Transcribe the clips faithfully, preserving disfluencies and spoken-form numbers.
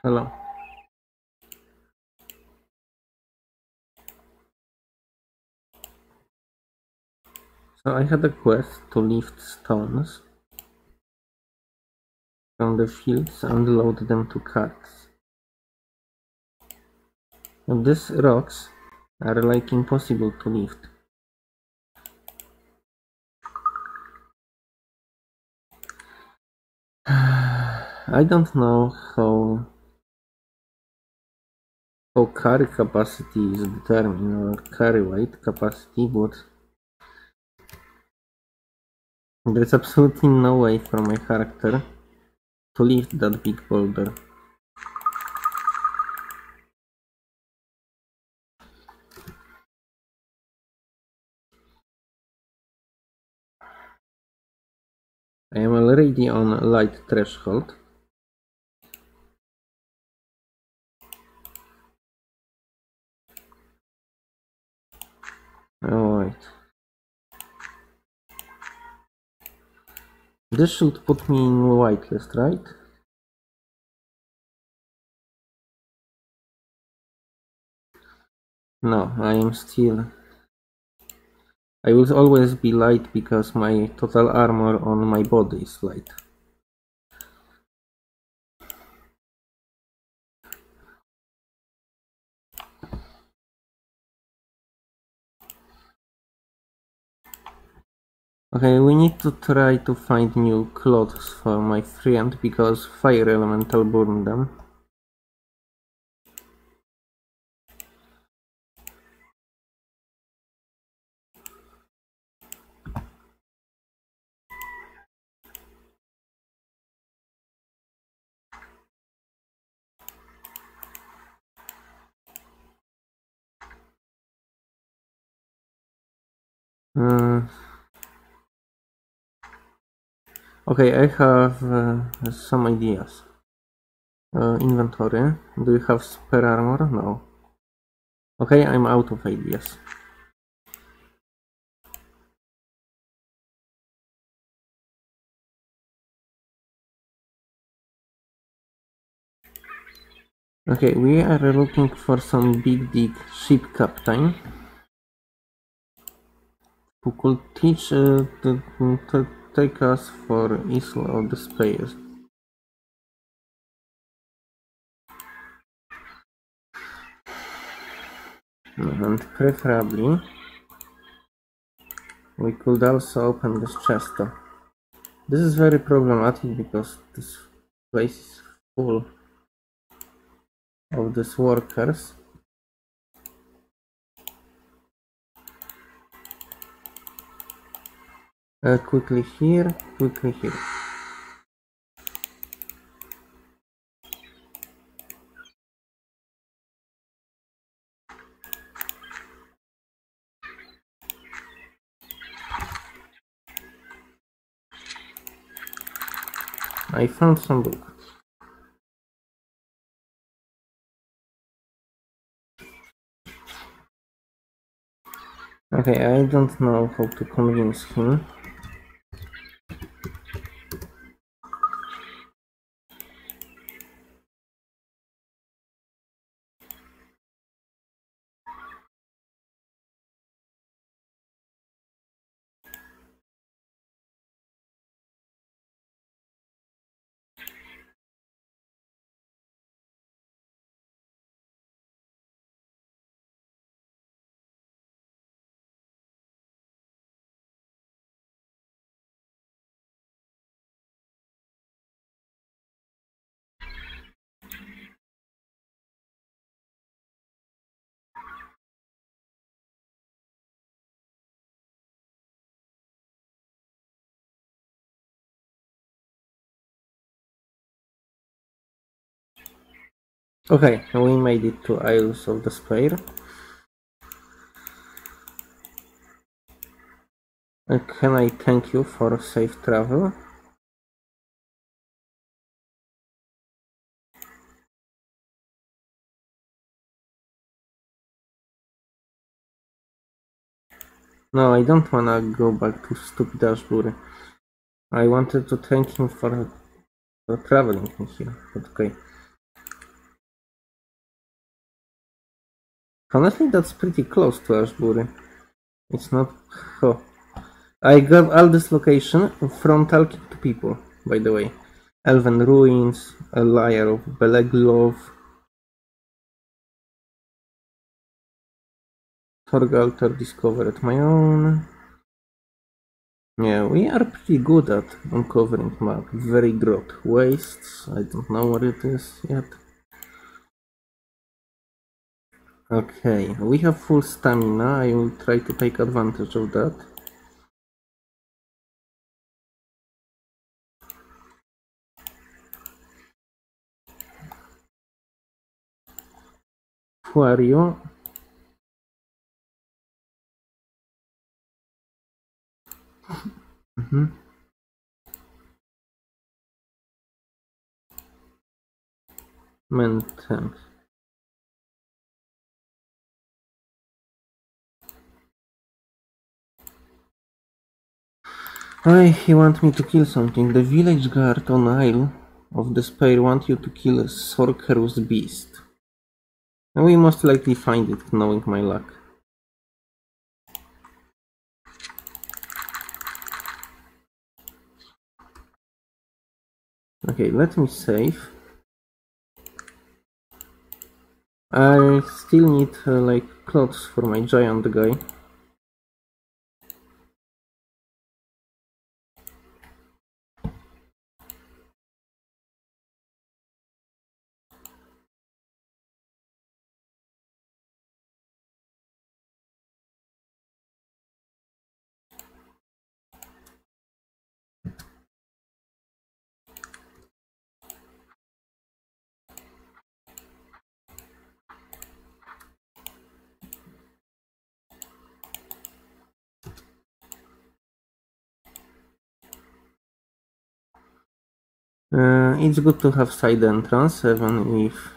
Hello. So I had a quest to lift stones from the fields and load them to carts. And these rocks are like impossible to lift. I don't know how how carry capacity is determined, or carry weight capacity, but there's absolutely no way for my character to lift that big boulder. I am already on light threshold. Alright. This should put me in whitelist, right? No, I am still... I will always be light because my total armor on my body is light. Okay, we need to try to find new clothes for my friend because fire elemental burned them. Uh, okay, I have uh, some ideas. Uh, inventory. Do you have spare armor? No. Okay, I'm out of ideas. Okay, we are looking for some big dig ship captain who could teach uh, to, to take us for Isle of Despair. And preferably we could also open this chest. This is very problematic because this place is full of these workers. Uh, quickly here, quickly here. I found some book. Okay, I don't know how to convince him. Okay, we made it to Isles of Despair. Uh, can I thank you for safe travel? No, I don't wanna go back to stupid Ashbury. I wanted to thank him for, for traveling in here, but okay. Honestly, that's pretty close to Ashbury. It's not... Oh. I got all this location from talking to people, by the way. Elven Ruins, a Liar of Beleglov, Thorgalter discovered my own. Yeah, we are pretty good at uncovering map. Very growth wastes. I don't know what it is yet. Okay, we have full stamina. I will try to take advantage of that. Who are you? Mm-hmm. Maintain. Why he want me to kill something? The village guard on Isle of Despair want you to kill a Sorcerous beast. And we most likely find it, knowing my luck. Okay, let me save. I still need uh, like clothes for my giant guy. Uh, it's good to have side entrance, even if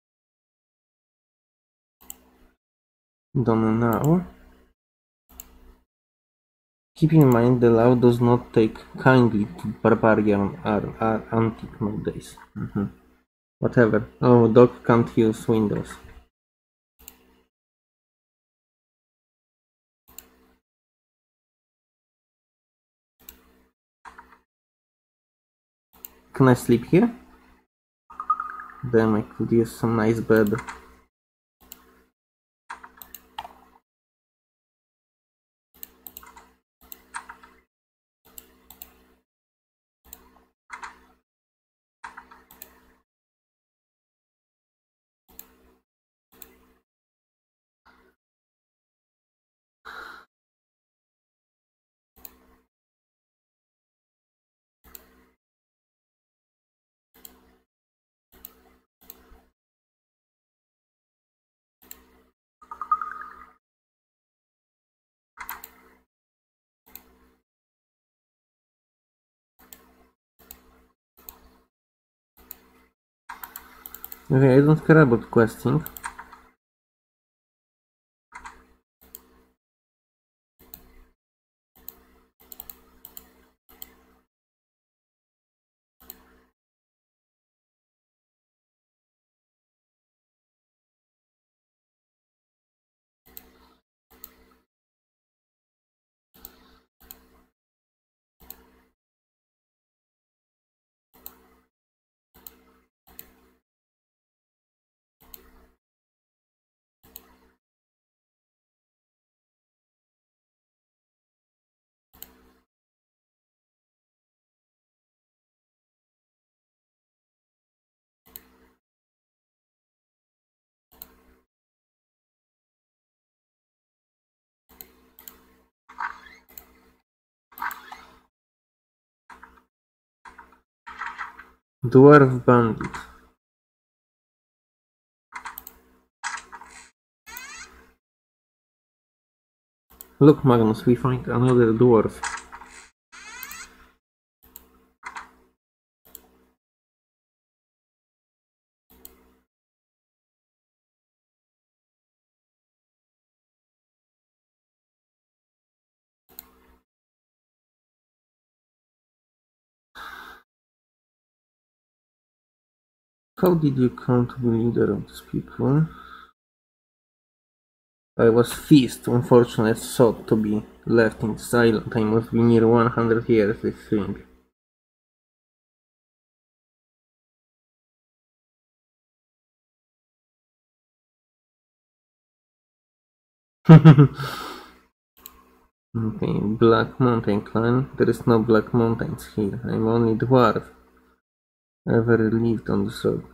done now. Keep in mind the law does not take kindly to barbarian or, or antique nowadays. Mm-hmm. Whatever. Oh, dog can't use Windows. Can I sleep here? Then I could use some nice bed. Okay, I don't care about questing. Dwarf bandit. Look, Magnus, we find another dwarf. How did you come to be leader of these people? I was feast, unfortunate thought to be left in this island. I must be near one hundred years, I think. Okay, Black Mountain Clan. There is no Black Mountains here. I'm only dwarf. Ever lived on this road.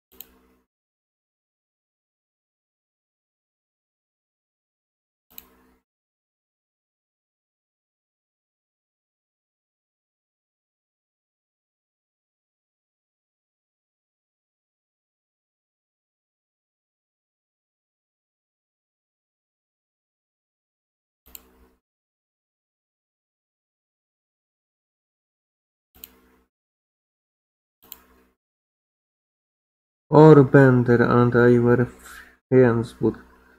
Orbender and I were friends, but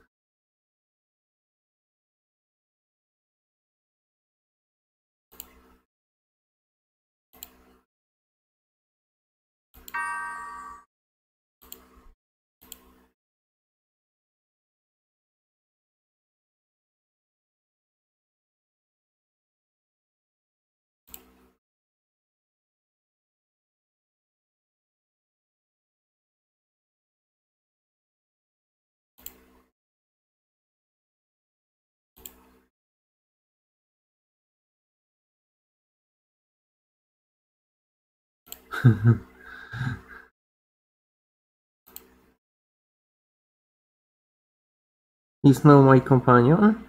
he's now my companion.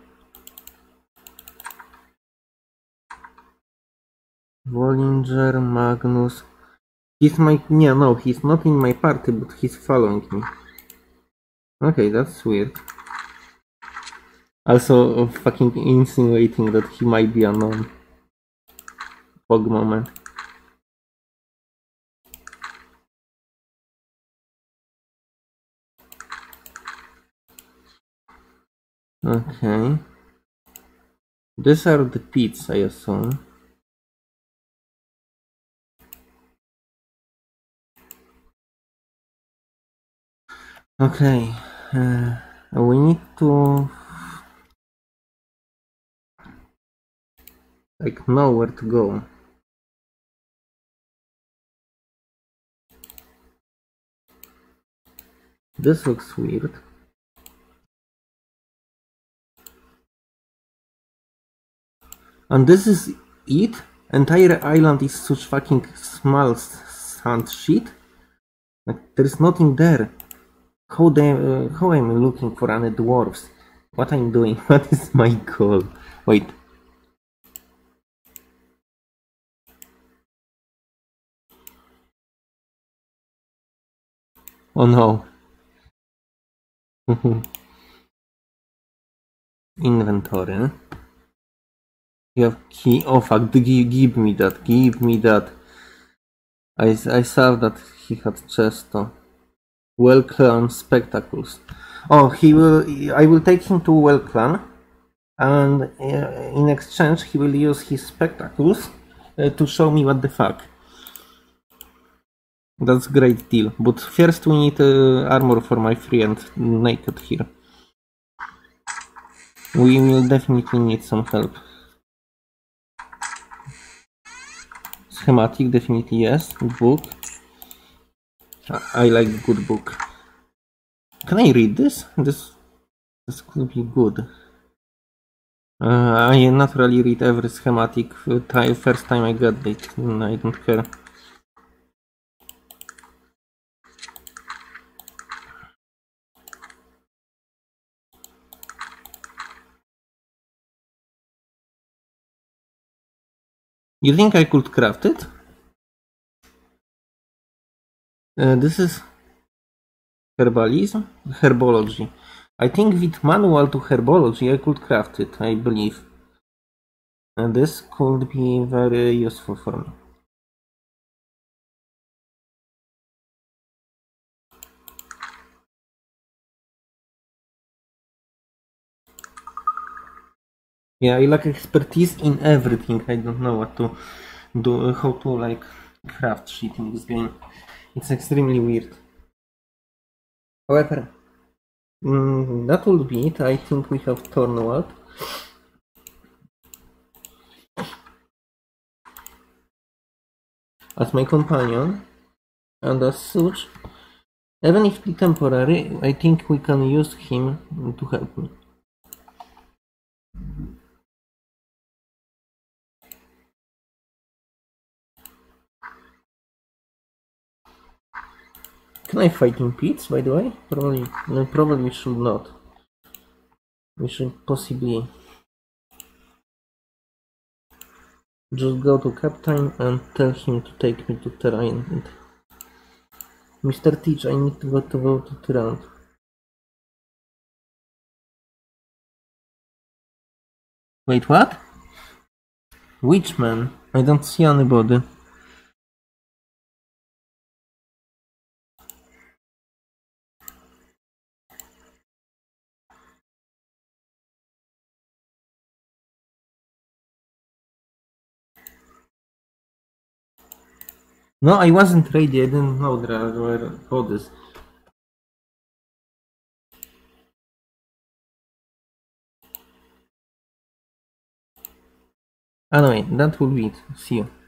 Bollinger, Magnus. He's my... Yeah, no, he's not in my party, but he's following me. Okay, that's weird. Also, fucking insinuating that he might be unknown. Fog moment. Okay. These are the pits, I assume. Okay. Uh, we need to... like, know where to go. This looks weird. And this is it? Entire island is such fucking small sand shit? Like, there's nothing there. How they, uh, how am I looking for any dwarves? What I'm doing? What is my goal? Wait. Oh no. Inventory. You have key. Oh fuck, give, give me that, give me that. I, I saw that he had chest. Oh. Well Clan spectacles. Oh, he will. I will take him to Well Clan, and uh, in exchange he will use his spectacles uh, to show me what the fuck. That's a great deal. But first we need uh, armor for my friend naked here. We will definitely need some help. Schematic, definitely yes. Book. I like good book. Can I read this? This this could be good. Uh, I naturally read every schematic uh, first time I get it. I don't care. You think I could craft it? Uh, this is herbalism? Herbology. I think with manual to herbology I could craft it, I believe. And this could be very useful for me. Yeah, I lack expertise in everything. I don't know what to do, how to like craft shit in this game. It's extremely weird. However, Mm, that will be it. I think we have Tornwald. As my companion. And as such, even if the temporary, I think we can use him to help me. Can I fight in pits, by the way? Probably, no, probably should not. We should possibly just go to Captain and tell him to take me to terrain. Mister Teach, I need to go to vote to Tyrant. Wait, what? Witchman? I don't see anybody. No, I wasn't ready. I didn't know there were bodies. Anyway, that will be it. See you.